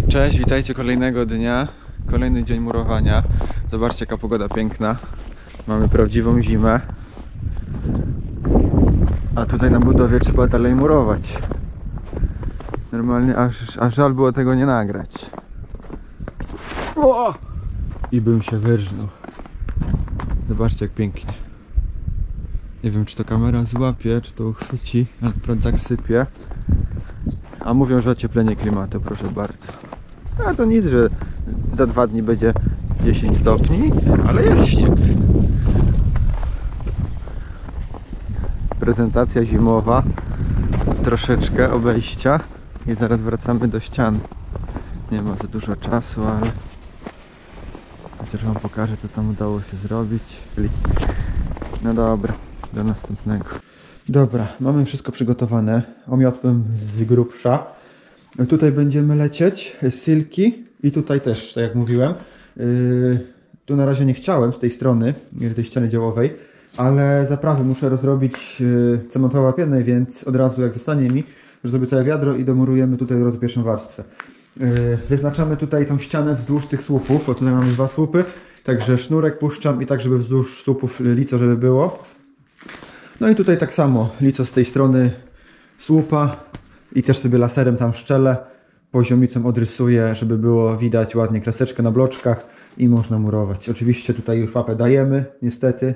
Cześć, witajcie kolejnego dnia, kolejny dzień murowania. Zobaczcie, jaka pogoda piękna. Mamy prawdziwą zimę. A tutaj na budowie trzeba dalej murować. Normalnie aż żal było tego nie nagrać. O! I bym się wyrżnął. Zobaczcie, jak pięknie. Nie wiem, czy to kamera złapie, czy to uchwyci, ale prąd tak sypie. A mówią, że ocieplenie klimatu, proszę bardzo. A to nic, że za 2 dni będzie 10 stopni, ale jest śnieg. Prezentacja zimowa, troszeczkę obejścia i zaraz wracamy do ścian. Nie ma za dużo czasu, ale chociaż wam pokażę, co tam udało się zrobić. No dobra, do następnego. Dobra, mamy wszystko przygotowane. Omiotłem z grubsza. Tutaj będziemy lecieć z silki i tutaj też, tak jak mówiłem. Tu na razie nie chciałem z tej strony, tej ściany działowej, ale zaprawy muszę rozrobić cementowo-łapiennej, więc od razu jak zostanie mi, że zrobię całe wiadro i domurujemy tutaj od razu pierwszą warstwę. Wyznaczamy tutaj tą ścianę wzdłuż tych słupów, bo tutaj mamy 2 słupy, także sznurek puszczam i tak, żeby wzdłuż słupów lico, żeby było. No i tutaj tak samo, lico z tej strony słupa i też sobie laserem tam szczelę, poziomicą odrysuję, żeby było widać ładnie kreseczkę na bloczkach i można murować. Oczywiście tutaj już papę dajemy, niestety.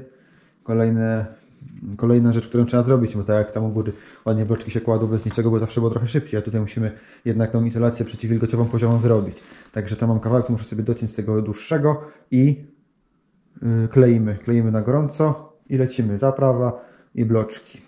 Kolejna rzecz, którą trzeba zrobić, bo tak jak tam u góry ładnie bloczki się kładły bez niczego, bo zawsze było trochę szybciej, a tutaj musimy jednak tą izolację przeciwwilgociową poziomą zrobić. Także tam mam kawałek, to muszę sobie dociąć z tego dłuższego i kleimy na gorąco i lecimy, zaprawa i bloczki.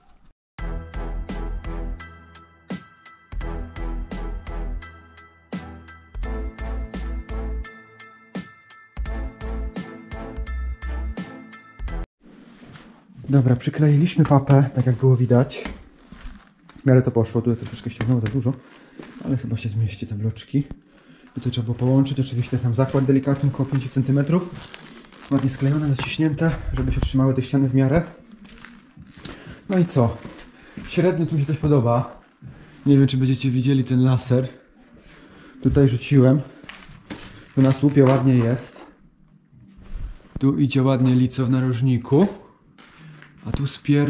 Dobra, przykleiliśmy papę, tak jak było widać. W miarę to poszło, tutaj troszeczkę ściągnęło za dużo, ale chyba się zmieści te bloczki. Tutaj trzeba było połączyć, oczywiście tam zakład delikatny, około 5 cm. Ładnie sklejone, dociśnięte, żeby się trzymały te ściany w miarę. No i co? Średnio tu mi się coś podoba. Nie wiem, czy będziecie widzieli ten laser. Tutaj rzuciłem. Tu na słupie ładnie jest. Tu idzie ładnie lico w narożniku. A tu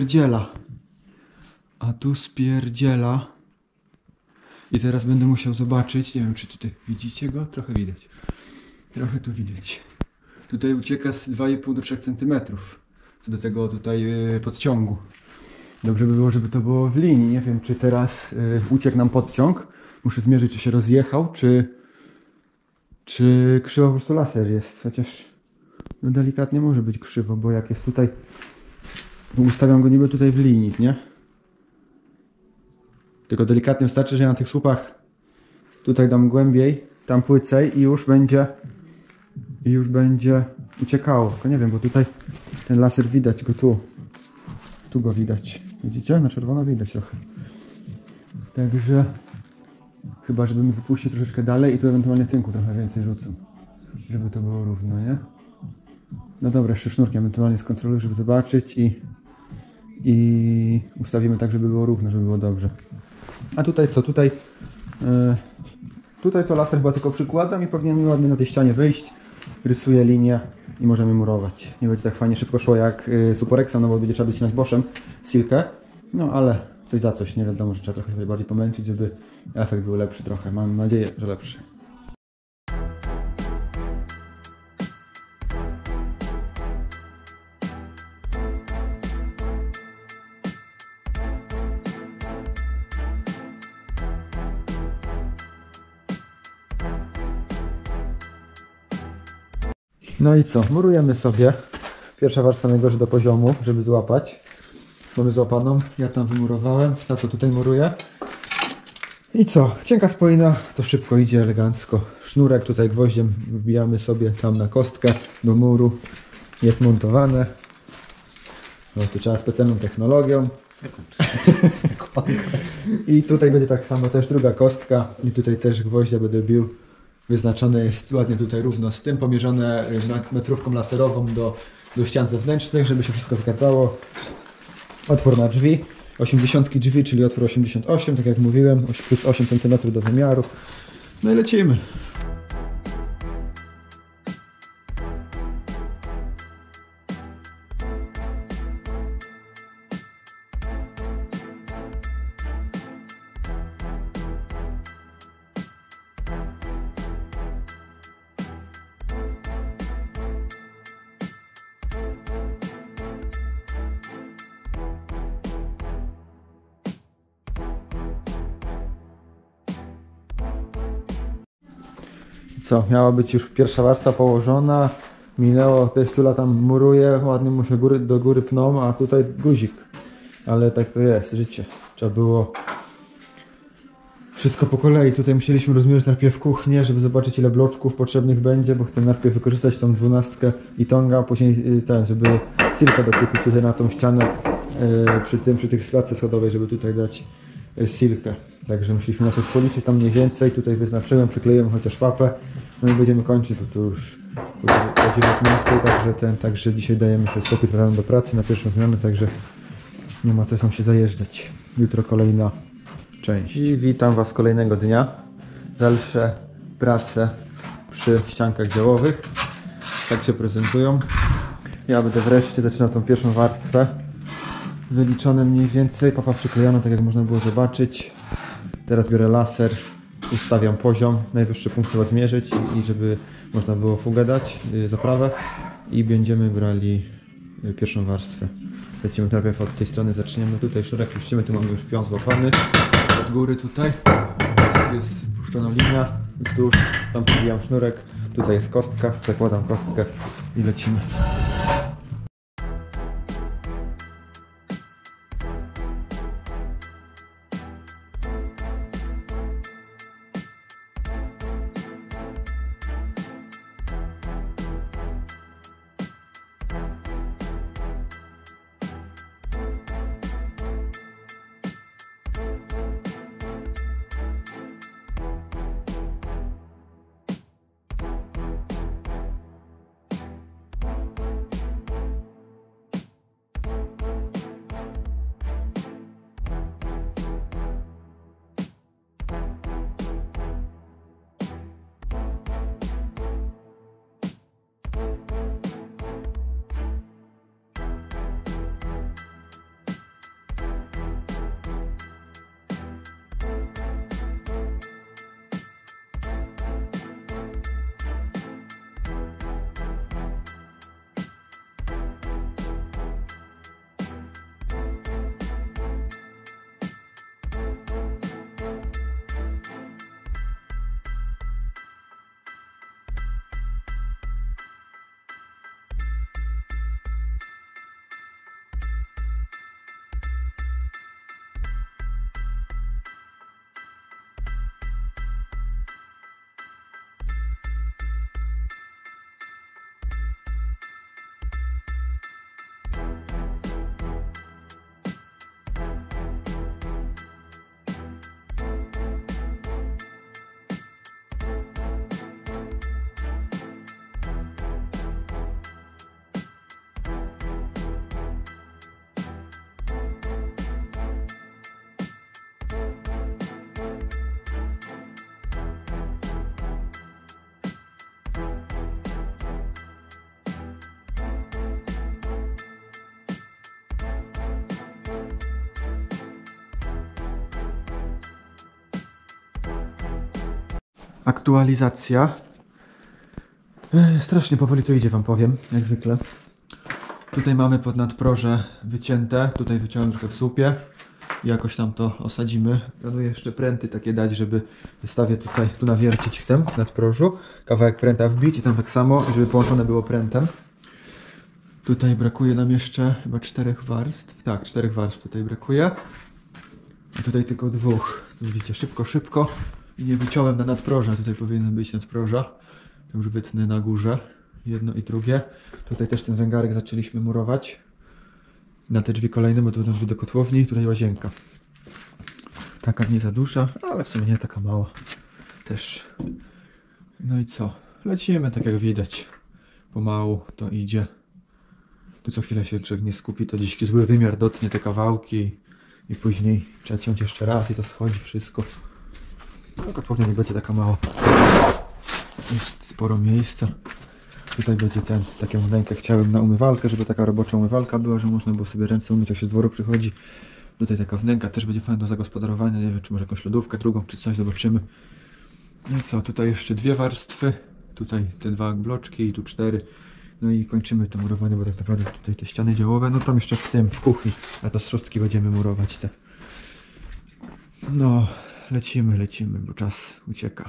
spierdziela. I teraz będę musiał zobaczyć. Nie wiem, czy tutaj widzicie go? Trochę widać. Trochę tu widać. Tutaj ucieka z 2,5 do 3 cm. Co do tego tutaj podciągu. Dobrze by było, żeby to było w linii. Nie wiem, czy teraz uciekł nam podciąg. Muszę zmierzyć, czy się rozjechał, czy krzywo po prostu laser jest. Chociaż no delikatnie może być krzywo, bo jak jest tutaj, ustawiam go niby tutaj w linii, nie? Tylko delikatnie wystarczy, że ja na tych słupach tutaj dam głębiej, tam płycej i już będzie uciekało. Tylko nie wiem, bo tutaj ten laser widać go tu. Tu go widać. Widzicie? Na czerwono widać trochę. Także chyba, żebym wypuścił troszeczkę dalej i tu ewentualnie tynku trochę więcej rzucę. Żeby to było równo, nie? No dobra, jeszcze sznurkiem ewentualnie skontroluję, żeby zobaczyć i ustawimy tak, żeby było równo, żeby było dobrze. A tutaj co? Tutaj to laser chyba tylko przykładam i powinien mi ładnie na tej ścianie wyjść. Rysuję linię i możemy murować. Nie będzie tak fajnie szybko szło jak Suporexem, no bo będzie trzeba docinać boszem silkę. No ale coś za coś, nie wiadomo, że trzeba trochę się bardziej pomęczyć, żeby efekt był lepszy trochę. Mam nadzieję, że lepszy. No i co? Murujemy sobie. Pierwsza warstwa najgorzej do poziomu, żeby złapać. Mamy złapaną. Ja tam wymurowałem. Ta co tutaj muruje. I co? Cienka spoina to szybko idzie, elegancko. Sznurek tutaj gwoździem wbijamy sobie tam na kostkę do muru. Jest montowane. No tu trzeba specjalną technologią. I tutaj będzie tak samo też druga kostka. I tutaj też gwoździa będę bił. Wyznaczone jest ładnie tutaj równo z tym, pomierzone metrówką laserową do ścian zewnętrznych, żeby się wszystko zgadzało. Otwór na drzwi, 80 drzwi, czyli otwór 88, tak jak mówiłem, plus 8 cm do wymiaru. No i lecimy. Co, miała być już pierwsza warstwa położona, minęło, Teściula tam muruje, ładnie mu się do góry pną, a tutaj guzik. Ale tak to jest, życie. Trzeba było wszystko po kolei. Tutaj musieliśmy rozmierzyć najpierw kuchnię, żeby zobaczyć ile bloczków potrzebnych będzie, bo chcę najpierw wykorzystać tą 12 i tonga, a później ten, żeby silkę dokupić tutaj na tą ścianę przy tych klatce schodowej, żeby tutaj dać silkę. Także musieliśmy na to policzyć tam mniej więcej. Tutaj wyznaczyłem, przykleiłem chociaż papę. No i będziemy kończyć, bo to już o 19, także dzisiaj dajemy się spokój rano do pracy na pierwszą zmianę, także nie ma co tam się zajeżdżać. Jutro kolejna część. I witam Was kolejnego dnia. Dalsze prace przy ściankach działowych. Tak się prezentują. Ja będę wreszcie zaczynał tą pierwszą warstwę. Wyliczone mniej więcej, papa przyklejona, tak jak można było zobaczyć. Teraz biorę laser, ustawiam poziom, najwyższy punkt trzeba zmierzyć i żeby można było fugę dać, zaprawę i będziemy brali pierwszą warstwę. Lecimy najpierw od tej strony, zaczniemy tutaj, sznurek puścimy, tu mamy już pion złapany od góry tutaj, jest puszczona linia wzdłuż, tam pobijam sznurek, tutaj jest kostka, zakładam kostkę i lecimy. Aktualizacja. Strasznie powoli to idzie, wam powiem, jak zwykle. Tutaj mamy pod nadproże wycięte, tutaj wyciąłem trochę w słupie. Jakoś tam to osadzimy. Planuję jeszcze pręty takie dać, żeby wystawię tutaj, tu nawiercić chcę w nadprożu. Kawałek pręta wbić i tam tak samo, żeby połączone było prętem. Tutaj brakuje nam jeszcze chyba 4 warstw. Tak, 4 warstw tutaj brakuje. A tutaj tylko 2. Tu widzicie, szybko. I nie wyciąłem na nadproża. Tutaj powinno być nadproża. To już wytnę na górze. Jedno i drugie. Tutaj też ten węgarek zaczęliśmy murować. Na te drzwi kolejne, bo to będą drzwi do kotłowni. Tutaj łazienka. Taka nie za duża, ale w sumie nie taka mała. Też. No i co? Lecimy, tak jak widać. Pomału to idzie. Tu co chwilę się człowiek nie skupi, to gdzieś zły wymiar dotnie te kawałki. I później trzeba ciąć jeszcze raz i to schodzi wszystko. Kotłownia nie będzie taka mała. Jest sporo miejsca. Tutaj będzie taką wnękę chciałem na umywalkę, żeby taka robocza umywalka była, że można było sobie ręce umyć, jak się z dworu przychodzi. Tutaj taka wnęka też będzie fajna do zagospodarowania. Nie wiem, czy może jakąś lodówkę drugą, czy coś, zobaczymy. No i co, tutaj jeszcze 2 warstwy. Tutaj te 2 bloczki i tu 4. No i kończymy to murowanie, bo tak naprawdę tutaj te ściany działowe, no tam jeszcze w kuchni, a to z szóstki będziemy murować te. No, lecimy, bo czas ucieka.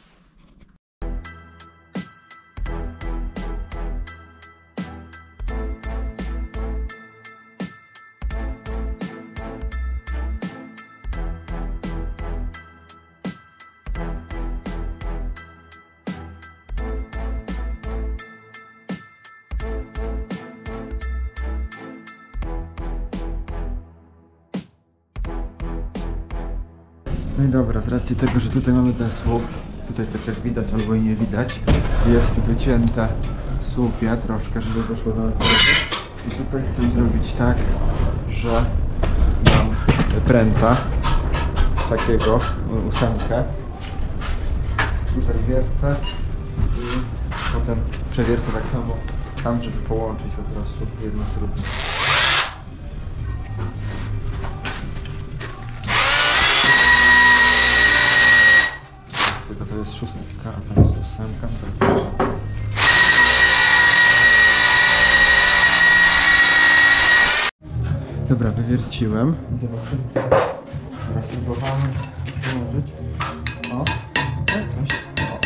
No i dobra, z racji tego, że tutaj mamy ten słup, tutaj tak jak widać albo i nie widać, jest wycięte słupie troszkę, żeby doszło do alkoholu. I tutaj chcę zrobić tak, że mam pręta takiego, 8, tutaj wiercę i potem przewiercę tak samo tam, żeby połączyć po prostu jedno z drugim. Tylko to jest 6, a tam jest 8, teraz zobaczę. Dobra, wywierciłem. Zobaczymy. Teraz próbowamy położyć. O, coś.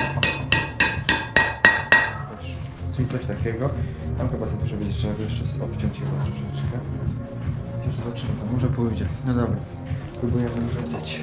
Czyli coś takiego. Tam chyba za dużo będzie trzeba jeszcze obciąć chyba troszeczkę. Chociaż zobaczymy, to może pójdzie. No dobra, próbujemy urządzać.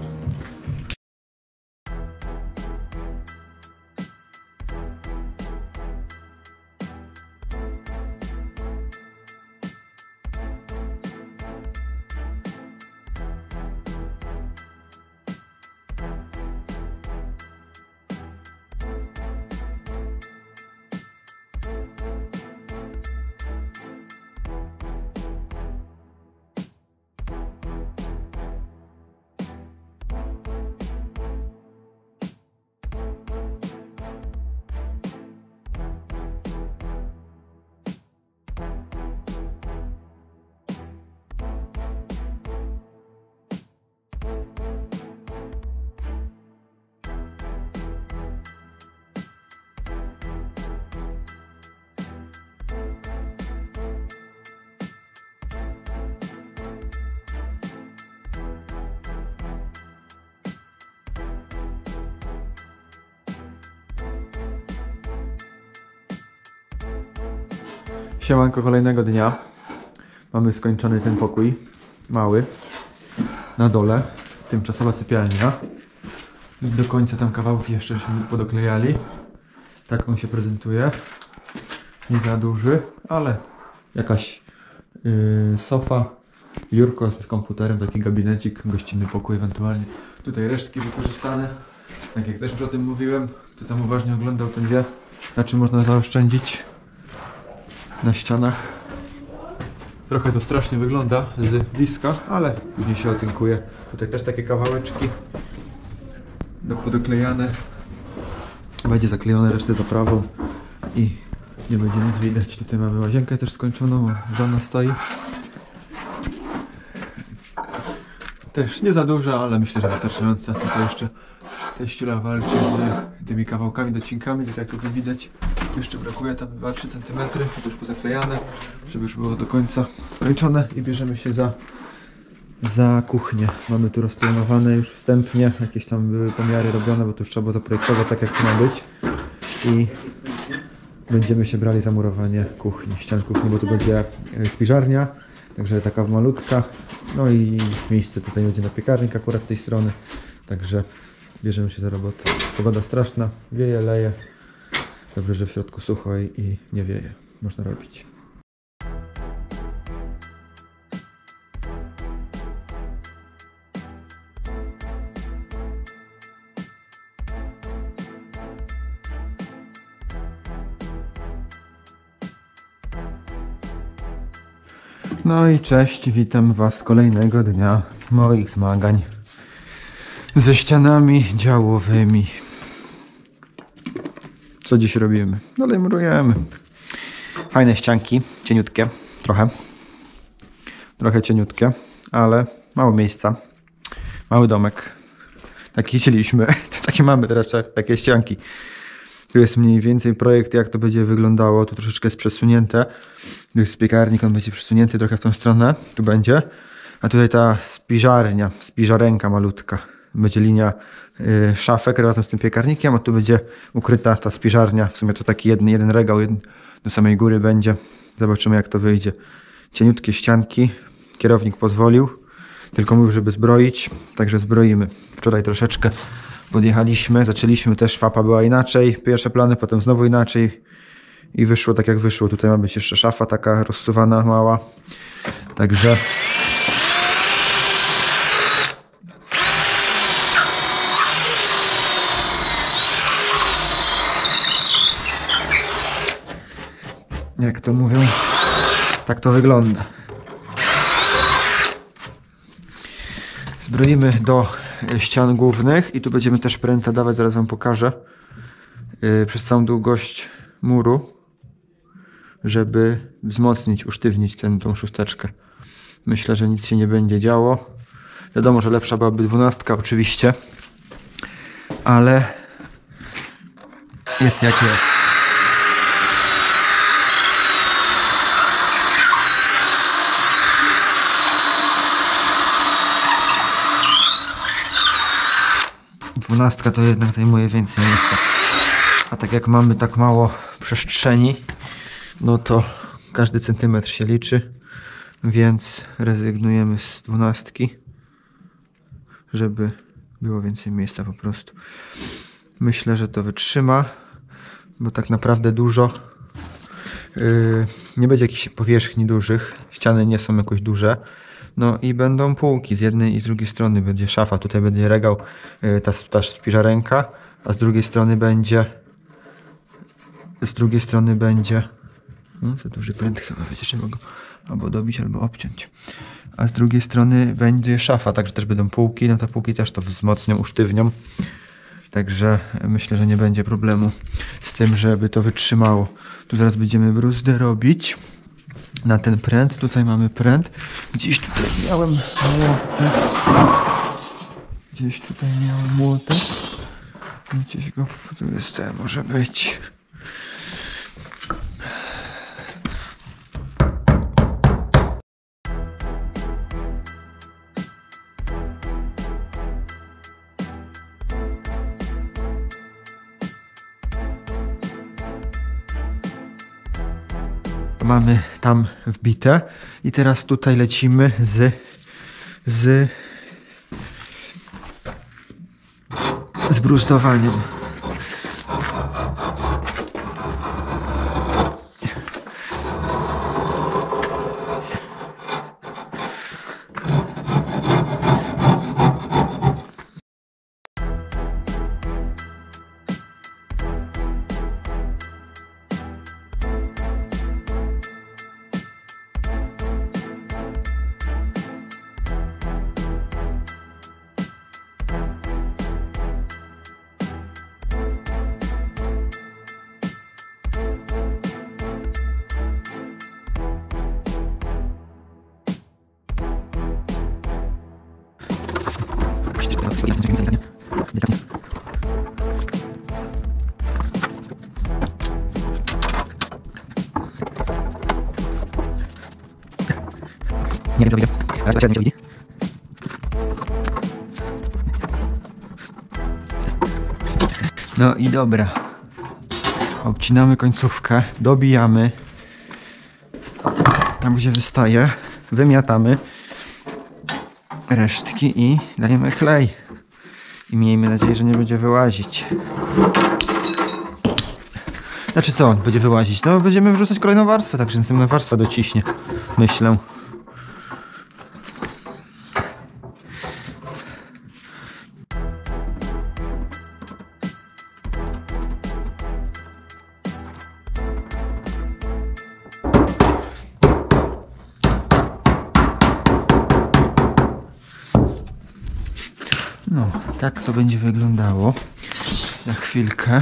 Siemanko, kolejnego dnia. Mamy skończony ten pokój mały na dole, tymczasowa sypialnia. Do końca tam kawałki jeszcze podoklejali. Tak on się prezentuje. Nie za duży, ale jakaś sofa, biurko z komputerem, taki gabinecik, gościnny pokój ewentualnie. Tutaj resztki wykorzystane. Tak jak też już o tym mówiłem, kto tam uważnie oglądał, ten wie, na czym można zaoszczędzić. Na ścianach. Trochę to strasznie wygląda z bliska, ale później się otynkuje. Tutaj też takie kawałeczki podoklejane. Będzie zaklejone resztę zaprawą i nie będzie nic widać. Tutaj mamy łazienkę też skończoną, żona stoi. Też nie za duża, ale myślę, że wystarczająca. Tutaj jeszcze teściula walczy z tymi kawałkami, docinkami, tak jak tutaj widać. Jeszcze brakuje tam 2-3 cm, to już pozaklejane, żeby już było do końca skończone i bierzemy się za kuchnię. Mamy tu rozplanowane już wstępnie, jakieś tam były pomiary robione, bo tu już trzeba było zaprojektować tak jak ma być i będziemy się brali za murowanie kuchni, ścian kuchni, bo tu będzie spiżarnia, także taka malutka, no i miejsce tutaj będzie na piekarnik akurat z tej strony, także bierzemy się za robotę. Pogoda straszna, wieje, leje. Dobrze, że w środku sucho i nie wieje. Można robić. No i cześć, witam Was kolejnego dnia moich zmagań. ze ścianami działowymi. Co dziś robimy? Dalej murujemy. Fajne ścianki, cieniutkie, trochę cieniutkie, ale mało miejsca, mały domek. Taki chcieliśmy, takie mamy teraz takie ścianki. Tu jest mniej więcej projekt, jak to będzie wyglądało. Tu troszeczkę jest przesunięte. Tu jest piekarnik, on będzie przesunięty trochę w tą stronę. Tu będzie. A tutaj ta spiżarenka malutka. Będzie linia szafek razem z tym piekarnikiem, a tu będzie ukryta ta spiżarnia. W sumie to taki jeden regał do samej góry będzie. Zobaczymy, jak to wyjdzie. Cieniutkie ścianki. Kierownik pozwolił. Tylko mówił, żeby zbroić. Także zbroimy. Wczoraj troszeczkę podjechaliśmy. Zaczęliśmy też. Szapa była inaczej. Pierwsze plany, potem znowu inaczej. I wyszło tak, jak wyszło. Tutaj ma być jeszcze szafa taka rozsuwana, mała. Także... Jak to mówią, tak to wygląda. Zbroimy do ścian głównych i tu będziemy też pręta dawać, zaraz wam pokażę, przez całą długość muru, żeby wzmocnić, usztywnić tą szósteczkę. Myślę, że nic się nie będzie działo. Wiadomo, że lepsza byłaby 12 oczywiście, ale jest jak jest. 12 to jednak zajmuje więcej miejsca. A tak jak mamy tak mało przestrzeni, no to każdy centymetr się liczy, więc rezygnujemy z 12, żeby było więcej miejsca po prostu. Myślę, że to wytrzyma, bo tak naprawdę dużo nie będzie jakichś powierzchni dużych, ściany nie są jakoś duże. No i będą półki z jednej i z drugiej strony. Będzie szafa, tutaj będzie regał, ta spiżarenka, a z drugiej strony będzie no, to duży pręt chyba, wiecie, trzeba go albo dobić, albo obciąć. A z drugiej strony będzie szafa, także też będą półki, no te półki też to wzmocnią, usztywnią. Także myślę, że nie będzie problemu z tym, żeby to wytrzymało. Tu zaraz będziemy bruzdę robić na ten pręt. Tutaj mamy pręt. Gdzieś tutaj miałem młotek. Gdzieś go, tu jest ten, może być. Mamy tam wbite i teraz tutaj lecimy z bruzdowaniem. Nie wiem, czy to widzi. No i dobra. Obcinamy końcówkę, dobijamy. Tam, gdzie wystaje, wymiatamy resztki i dajemy klej. I miejmy nadzieję, że nie będzie wyłazić. Znaczy co, będzie wyłazić? No będziemy wrzucać kolejną warstwę, także następna warstwa dociśnie. Myślę. No, Tak to będzie wyglądało za chwilkę.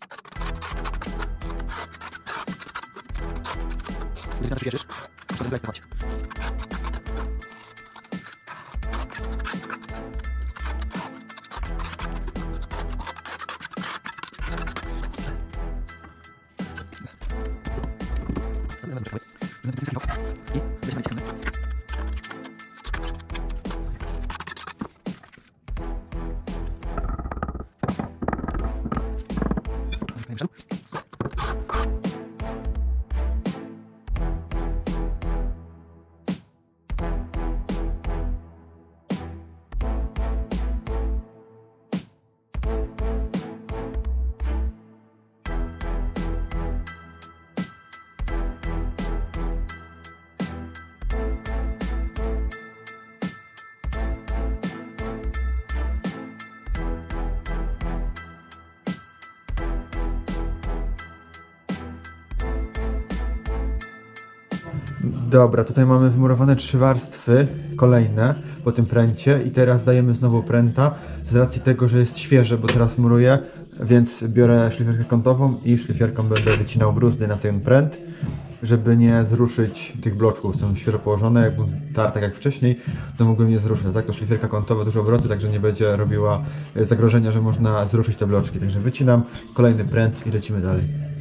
Dobra, tutaj mamy wymurowane 3 warstwy kolejne po tym pręcie i teraz dajemy znowu pręta z racji tego, że jest świeże, bo teraz muruję, więc biorę szlifierkę kątową i szlifierką będę wycinał bruzdy na ten pręt, żeby nie zruszyć tych bloczków, są świeżo położone, jakbym tarł tak jak wcześniej, to mógłbym je zruszyć, tak to szlifierka kątowa dużo obroty, także nie będzie robiła zagrożenia, że można zruszyć te bloczki, także wycinam kolejny pręt i lecimy dalej.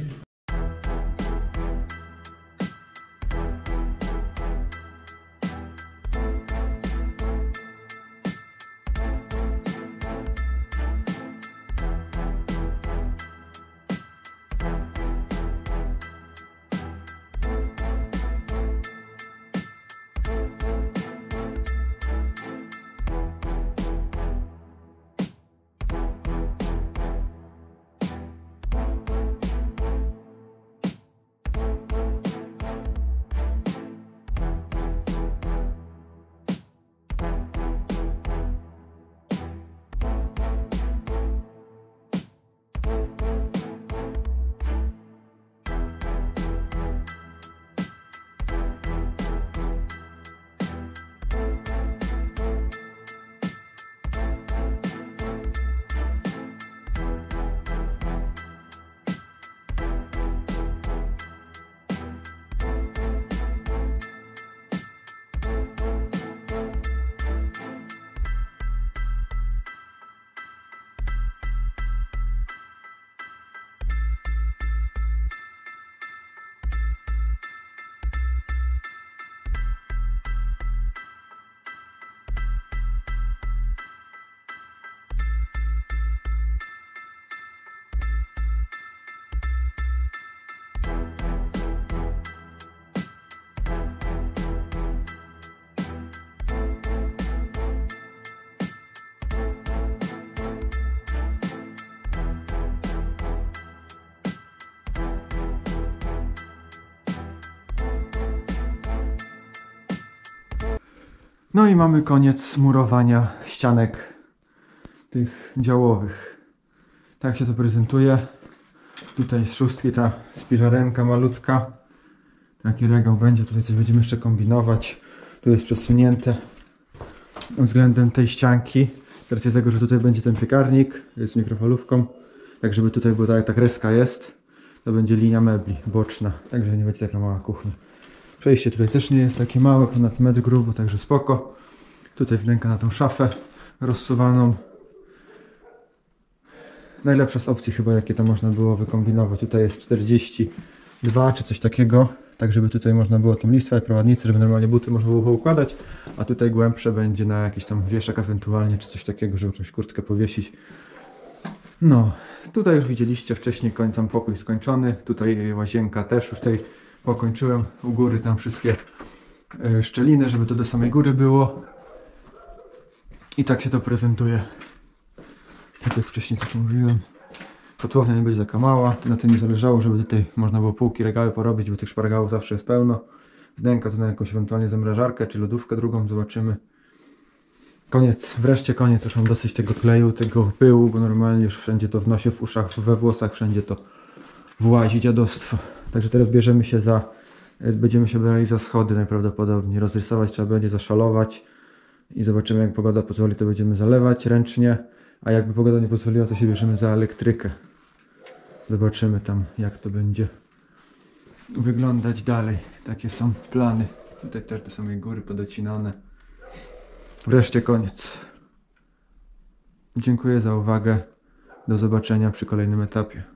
No i mamy koniec murowania ścianek tych działowych. Tak się to prezentuje. Tutaj z 6 ta spiżarenka malutka. Taki regał będzie, tutaj coś będziemy jeszcze kombinować. Tu jest przesunięte względem tej ścianki. Z racji tego, że tutaj będzie ten piekarnik, jest z mikrofalówką. Tak żeby tutaj była ta kreska jest, to będzie linia mebli boczna. Także nie będzie taka mała kuchnia. Przejście tutaj też nie jest takie małe, ponad metr grubo, także spoko. Tutaj wnęka na tą szafę rozsuwaną. Najlepsza z opcji chyba, jakie to można było wykombinować. Tutaj jest 42 czy coś takiego, tak żeby tutaj można było tą listwę, prowadnicy, żeby normalnie buty można było poukładać, a tutaj głębsze będzie na jakiś tam wieszak ewentualnie, czy coś takiego, żeby jakąś kurtkę powiesić. No, tutaj już widzieliście wcześniej tam pokój skończony, tutaj łazienka też już tutaj pokończyłem, u góry tam wszystkie szczeliny, żeby to do samej góry było. I tak się to prezentuje. Tak jak wcześniej też mówiłem. Kotłownia nie będzie taka mała, na tym mi zależało, żeby tutaj można było półki, regały porobić, bo tych szpargałów zawsze jest pełno. Wnęka tu na jakąś ewentualnie zamrażarkę, czy lodówkę drugą, zobaczymy. Koniec, wreszcie koniec, już mam dosyć tego kleju, tego pyłu, bo normalnie już wszędzie to w nosie, w uszach, we włosach, wszędzie to włazi dziadostwo. Także teraz będziemy się brali za schody najprawdopodobniej. Rozrysować trzeba będzie, zaszalować i zobaczymy, jak pogoda pozwoli, to będziemy zalewać ręcznie, A jakby pogoda nie pozwoliła, to się bierzemy za elektrykę. Zobaczymy tam, jak to będzie wyglądać dalej. Takie są plany. Tutaj też te same góry podocinane. Wreszcie koniec. Dziękuję za uwagę. Do zobaczenia przy kolejnym etapie.